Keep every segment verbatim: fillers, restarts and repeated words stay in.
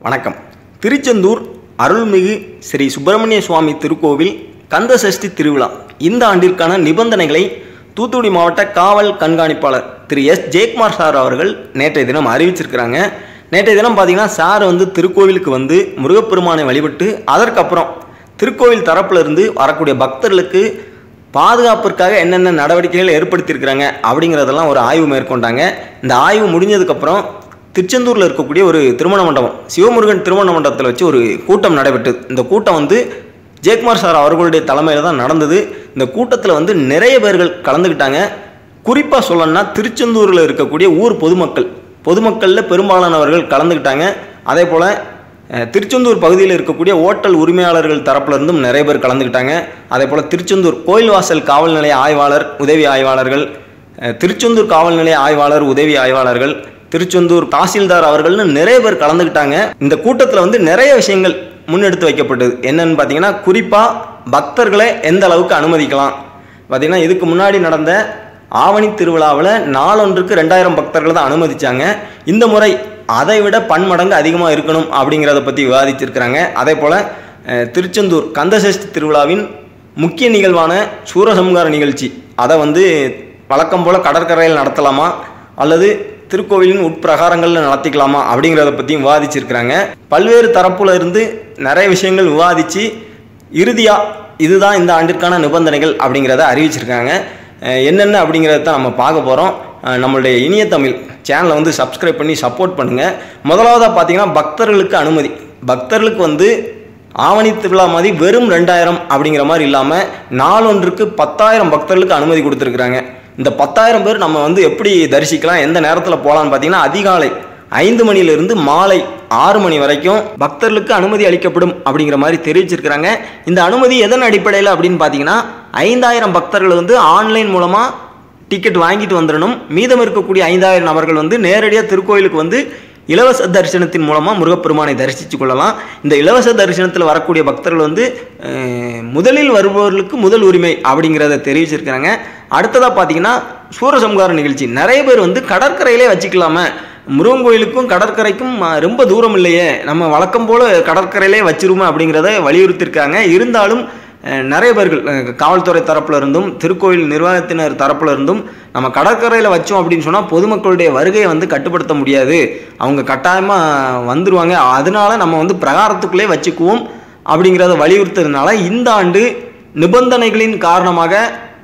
வணக்கம். திருச்செந்தூர் அருள்மிகு ஸ்ரீ சுப்பிரமணிய சுவாமி திருக்கோவில் கந்த சஷ்டி திருவிழா இந்த ஆண்டிற்கான நிபந்தனைகளை தூத்துக்குடி மாவட்ட காவல் கண்காணிப்பாளர் திரு எஸ் ஜெயக்குமார் சார் அவர்கள் நேற்றைய தினம் அறிவிச்சிருக்கிறாங்க. நேற்றைய தினம் பார்த்தீங்கன்னா சார் வந்து திருக்கோவிலுக்கு வந்து முருகப்பெருமானை வழிபட்டு அதற்கப்புறம் திருக்கோவில் தரப்பிலிருந்து வரக்கூடிய பக்தர்களுக்கு பாதுகாப்பிற்காக என்னென்ன நடவடிக்கைகள் ஏற்படுத்தியிருக்கிறாங்க அப்படிங்கிறதெல்லாம் ஒரு ஆய்வு மேற்கொண்டாங்க. இந்த ஆய்வு முடிஞ்சதுக்கப்புறம் திருச்செந்தூரில் இருக்கக்கூடிய ஒரு திருமண மண்டபம் சிவமுருகன் திருமண மண்டபத்தில் வச்சு ஒரு கூட்டம் நடைபெற்றது. இந்த கூட்டம் வந்து ஜெயக்குமார் சார் அவர்களுடைய தலைமையில் தான் நடந்தது. இந்த கூட்டத்தில் வந்து நிறைய பேர்கள் கலந்துக்கிட்டாங்க. குறிப்பாக சொல்லணும்னா திருச்செந்தூரில் இருக்கக்கூடிய ஊர் பொதுமக்கள் பொதுமக்களில் பெரும்பாலானவர்கள் கலந்துக்கிட்டாங்க. அதே போல் திருச்செந்தூர் பகுதியில் இருக்கக்கூடிய ஓட்டல் உரிமையாளர்கள் தரப்பிலிருந்தும் நிறைய பேர் கலந்துக்கிட்டாங்க. அதே போல் திருச்செந்தூர் கோயில் வாசல் காவல் நிலைய ஆய்வாளர் உதவி ஆய்வாளர்கள், திருச்செந்தூர் காவல் நிலைய ஆய்வாளர் உதவி ஆய்வாளர்கள், திருச்செந்தூர் தாசில்தார் அவர்கள்னு நிறைய பேர் கலந்துக்கிட்டாங்க. இந்த கூட்டத்தில் வந்து நிறைய விஷயங்கள் முன்னெடுத்து வைக்கப்பட்டது. என்னன்னு பார்த்தீங்கன்னா, குறிப்பாக பக்தர்களை எந்த அளவுக்கு அனுமதிக்கலாம். பார்த்தீங்கன்னா, இதுக்கு முன்னாடி நடந்த ஆவணி திருவிழாவில் நாளொன்றுக்கு ரெண்டாயிரம் பக்தர்கள் தான் அனுமதிச்சாங்க. இந்த முறை அதை விட பன்மடங்கு அதிகமாக இருக்கணும் அப்படிங்கிறத பற்றி விவாதிச்சிருக்கிறாங்க. அதே போல் திருச்செந்தூர் கந்தசஷ்டி திருவிழாவின் முக்கிய நிகழ்வான சூரசம்ஹார நிகழ்ச்சி அதை வந்து வழக்கம் போல் கடற்கரையில் நடத்தலாமா அல்லது திருக்கோவிலின் உட்பிரகாரங்களில் நடத்திக்கலாமா அப்படிங்கிறத பற்றியும் விவாதிச்சிருக்கிறாங்க. பல்வேறு தரப்புல இருந்து நிறைய விஷயங்கள் விவாதித்து இறுதியாக இதுதான் இந்த ஆண்டிற்கான நிபந்தனைகள் அப்படிங்கிறத அறிவிச்சிருக்காங்க. என்னென்ன அப்படிங்கிறத தான் நம்ம பார்க்க போகிறோம். நம்மளுடைய இனிய தமிழ் சேனலை வந்து சப்ஸ்கிரைப் பண்ணி சப்போர்ட் பண்ணுங்கள். முதலாவதாக பார்த்தீங்கன்னா, பக்தர்களுக்கு அனுமதி. பக்தர்களுக்கு வந்து ஆவணி திருவிழா மாதிரி வெறும் ரெண்டாயிரம் அப்படிங்கிற மாதிரி இல்லாமல் நாளொன்றுக்கு பத்தாயிரம் பக்தர்களுக்கு அனுமதி கொடுத்துருக்குறாங்க. இந்த பத்தாயிரம் பேர் நம்ம வந்து எப்படி தரிசிக்கலாம், எந்த நேரத்தில் போகலான்னு பார்த்தீங்கன்னா, அதிகாலை ஐந்து மணிலிருந்து மாலை ஆறு மணி வரைக்கும் பக்தர்களுக்கு அனுமதி அளிக்கப்படும் அப்படிங்கிற மாதிரி தெரிவிச்சிருக்கிறாங்க. இந்த அனுமதி எதன் அடிப்படையில் அப்படின்னு பார்த்தீங்கன்னா, ஐந்தாயிரம் பக்தர்கள் வந்து ஆன்லைன் மூலமாக டிக்கெட் வாங்கிட்டு வந்துடணும். மீதம் இருக்கக்கூடிய ஐந்தாயிரம் நபர்கள் வந்து நேரடியாக திருக்கோயிலுக்கு வந்து இலவச தரிசனத்தின் மூலமாக முருகப்பெருமானை தரிசித்து கொள்ளலாம். இந்த இலவச தரிசனத்தில் வரக்கூடிய பக்தர்கள் வந்து முதலில் வருபவர்களுக்கு முதல் உரிமை அப்படிங்கிறத தெரிவிச்சிருக்கிறாங்க. அடுத்ததாக பார்த்தீங்கன்னா, சூரசம்ஹார நிகழ்ச்சி நிறைய பேர் வந்து கடற்கரையிலே வச்சுக்கலாமா, முருகன் கோயிலுக்கும் கடற்கரைக்கும் ரொம்ப தூரம் இல்லையே, நம்ம வழக்கம் போல் கடற்கரையிலே வச்சிருவோம் அப்படிங்கிறத வலியுறுத்தியிருக்காங்க. இருந்தாலும் நிறைய பேர்கள் காவல்துறை தரப்புல இருந்தும் திருக்கோயில் நிர்வாகத்தினர் தரப்புல இருந்தும் நம்ம கடற்கரையில் வச்சோம் அப்படின்னு சொன்னால் பொதுமக்களுடைய வருகையை வந்து கட்டுப்படுத்த முடியாது, அவங்க கட்டாயமாக வந்துடுவாங்க, அதனால நம்ம வந்து பிரகாரத்துக்குள்ளே வச்சுக்குவோம் அப்படிங்கிறத வலியுறுத்துறதுனால இந்த ஆண்டு நிபந்தனைகளின் காரணமாக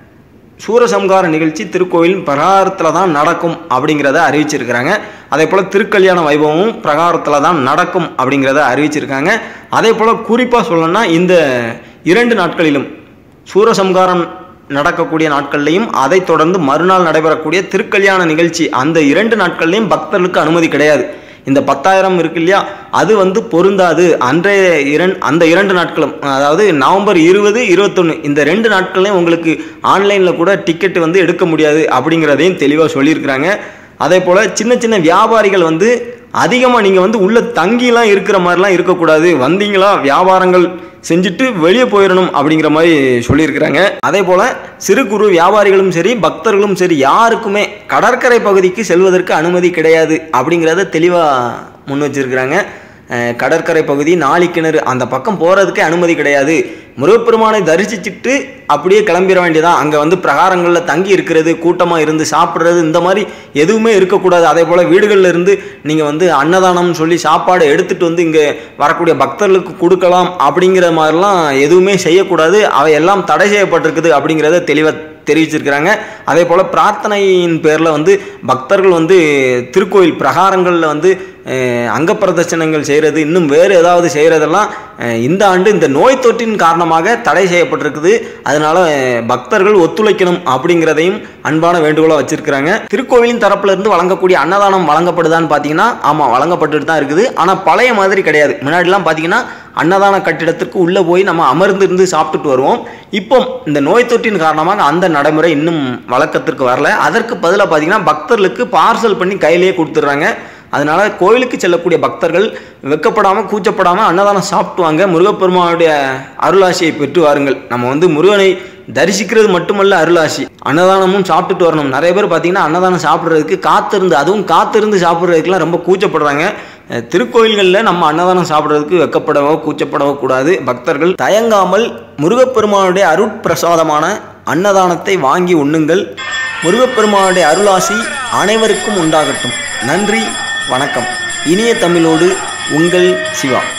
சூரசம்ஹார நிகழ்ச்சி திருக்கோயிலின் பிரகாரத்தில் தான் நடக்கும் அப்படிங்கிறத அறிவிச்சிருக்கிறாங்க. அதே போல் திருக்கல்யாண வைபவமும் பிரகாரத்தில் தான் நடக்கும் அப்படிங்கிறத அறிவிச்சிருக்காங்க. அதே போல் குறிப்பாக சொல்லணும்னா, இந்த இரண்டு நாட்களிலும் சூரசம்ஹாரம் நடக்கக்கூடிய நாட்கள்லையும் அதை தொடர்ந்து மறுநாள் நடைபெறக்கூடிய திருக்கல்யாண நிகழ்ச்சி அந்த இரண்டு நாட்கள்லையும் பக்தர்களுக்கு அனுமதி கிடையாது. இந்த பத்தாயிரம் இருக்கு இல்லையா, அது வந்து பொருந்தாது. அன்றைய இரண் அந்த இரண்டு நாட்களும், அதாவது நவம்பர் இருபது இருபத்தொன்று இந்த ரெண்டு நாட்கள்லையும் உங்களுக்கு ஆன்லைனில் கூட டிக்கெட் வந்து எடுக்க முடியாது அப்படிங்கிறதையும் தெளிவாக சொல்லியிருக்கிறாங்க. அதே போல் சின்ன சின்ன வியாபாரிகள் வந்து அதிகமாக நீங்கள் வந்து உள்ள தங்கிலாம் இருக்கிற மாதிரிலாம் இருக்கக்கூடாது, வந்தீங்களா வியாபாரங்கள் செஞ்சுட்டு வெளியே போயிடணும் அப்படிங்கிற மாதிரி சொல்லியிருக்கிறாங்க. அதே போல் சிறு குறு வியாபாரிகளும் சரி பக்தர்களும் சரி யாருக்குமே கடற்கரை பகுதிக்கு செல்வதற்கு அனுமதி கிடையாது அப்படிங்கிறத தெளிவாக முன் வச்சிருக்கிறாங்க. கடற்கரை பகுதி நாளிக்கிணறு அந்த பக்கம் போகிறதுக்கே அனுமதி கிடையாது. முருகப்பெருமானை தரிசிச்சுட்டு அப்படியே கிளம்பிட வேண்டியதான். அங்கே வந்து பிரகாரங்களில் தங்கி இருக்கிறது, கூட்டமாக இருந்து சாப்பிட்றது, இந்த மாதிரி எதுவுமே இருக்கக்கூடாது. அதே போல் வீடுகளில் இருந்து நீங்கள் வந்து அன்னதானம்னு சொல்லி சாப்பாடு எடுத்துகிட்டு வந்து இங்கே வரக்கூடிய பக்தர்களுக்கு கொடுக்கலாம் அப்படிங்கிற மாதிரிலாம் எதுவுமே செய்யக்கூடாது. அவை எல்லாம் தடை செய்யப்பட்டிருக்குது அப்படிங்கிறத தெளிவாக தெரிவிச்சிருக்கிறாங்க. அதே போல் பிரார்த்தனையின் பேரில் வந்து பக்தர்கள் வந்து திருக்கோயில் பிரகாரங்களில் வந்து அங்க பிரதர்சனங்கள் செய்கிறது, இன்னும் வேறு ஏதாவது செய்கிறதெல்லாம் இந்த ஆண்டு இந்த நோய் தொற்றின் காரணமாக தடை செய்யப்பட்டிருக்குது. அதனால் பக்தர்கள் ஒத்துழைக்கணும் அப்படிங்கிறதையும் அன்பான வேண்டுகோளாக வச்சுருக்கிறாங்க. திருக்கோவிலின் தரப்பில் இருந்து வழங்கக்கூடிய அன்னதானம் வழங்கப்படுதான்னு பார்த்தீங்கன்னா, ஆமாம் வழங்கப்பட்டுட்டு தான் இருக்குது. ஆனால் பழைய மாதிரி கிடையாது. முன்னாடிலாம் பார்த்தீங்கன்னா அன்னதான கட்டிடத்திற்கு உள்ளே போய் நம்ம அமர்ந்திருந்து சாப்பிட்டுட்டு வருவோம். இப்போ இந்த நோய் தொற்றின் காரணமாக அந்த நடைமுறை இன்னும் வழக்கத்திற்கு வரல. அதற்கு பதிலாக பார்த்தீங்கன்னா பக்தர்களுக்கு பார்சல் பண்ணி கையிலேயே கொடுத்துட்றாங்க. அதனால் கோவிலுக்கு செல்லக்கூடிய பக்தர்கள் வெக்கப்படாமல் கூச்சப்படாமல் அன்னதானம் சாப்பிட்டு வாங்க, முருகப்பெருமானுடைய அருளாசியை பெற்று வாருங்கள். நம்ம வந்து முருகனை தரிசிக்கிறது மட்டுமல்ல அருளாசி, அன்னதானமும் சாப்பிட்டுட்டு வரணும். நிறைய பேர் பார்த்தீங்கன்னா அன்னதானம் சாப்பிட்றதுக்கு காத்திருந்து, அதுவும் காத்திருந்து சாப்பிட்றதுக்குலாம் ரொம்ப கூச்சப்படுறாங்க. திருக்கோயில்களில் நம்ம அன்னதானம் சாப்பிட்றதுக்கு வெக்கப்படவோ கூச்சப்படவோ கூடாது. பக்தர்கள் தயங்காமல் முருகப்பெருமானுடைய அருட்பிரசாதமான அன்னதானத்தை வாங்கி உண்ணுங்கள். முருகப்பெருமானுடைய அருளாசி அனைவருக்கும் உண்டாகட்டும். நன்றி, வணக்கம். இனிய தமிழோடு உங்கள் சிவா.